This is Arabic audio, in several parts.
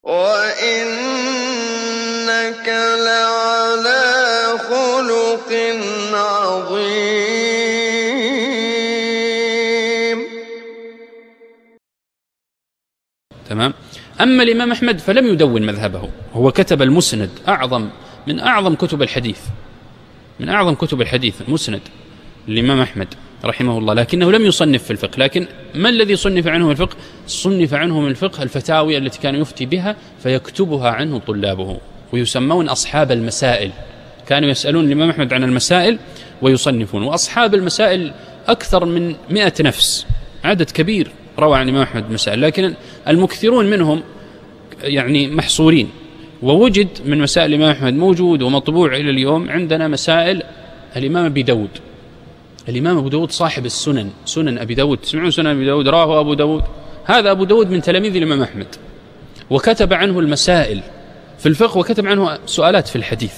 وَإِنَّكَ لَعَلَىٰ خُلُقٍ عَظِيمٍ. تمام. أما الإمام أحمد فلم يدون مذهبه، هو كتب المسند، من أعظم كتب الحديث، من أعظم كتب الحديث المسند الإمام أحمد رحمه الله، لكنه لم يصنف في الفقه. لكن ما الذي صنف عنه الفقه؟ صنف عنه من الفقه الفتاوي التي كان يفتي بها فيكتبها عنه طلابه، ويسمون أصحاب المسائل. كانوا يسألون الإمام أحمد عن المسائل ويصنفون، وأصحاب المسائل أكثر من 100 نفس، عدد كبير روى عن الإمام أحمد مسائل، لكن المكثرون منهم يعني محصورين. ووجد من مسائل الإمام أحمد موجود ومطبوع إلى اليوم عندنا مسائل الإمام أبي داود. الإمام أبو داود صاحب السنن، سنن أبي داود، تسمعون سنن أبي داود؟ رواه أبو داود. هذا أبو داود من تلاميذ الإمام أحمد، وكتب عنه المسائل في الفقه، وكتب عنه سؤالات في الحديث.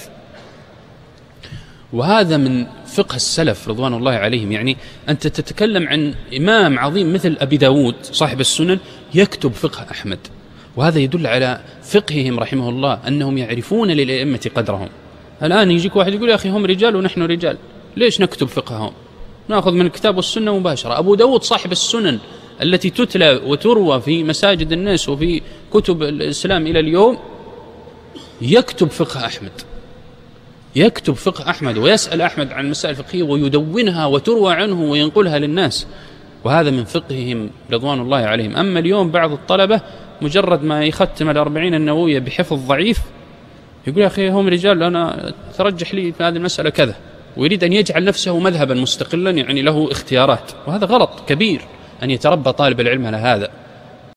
وهذا من فقه السلف رضوان الله عليهم. يعني أنت تتكلم عن إمام عظيم مثل أبي داود صاحب السنن يكتب فقه أحمد، وهذا يدل على فقههم رحمه الله، أنهم يعرفون للأئمة قدرهم. الآن يجيك واحد يقول يا أخي هم رجال ونحن رجال، ليش نكتب فقههم؟ نأخذ من الكتاب والسنة مباشرة. أبو داود صاحب السنن التي تتلى وتروى في مساجد الناس وفي كتب الإسلام إلى اليوم يكتب فقه أحمد، يكتب فقه أحمد ويسأل أحمد عن مسائل فقهية ويدونها وتروى عنه وينقلها للناس، وهذا من فقههم رضوان الله عليهم. أما اليوم بعض الطلبة مجرد ما يختم 40 النووية بحفظ ضعيف يقول يا أخي هم رجال، أنا ترجح لي في هذه المسألة كذا، ويريد أن يجعل نفسه مذهبا مستقلا يعني له اختيارات، وهذا غلط كبير أن يتربى طالب العلم على هذا.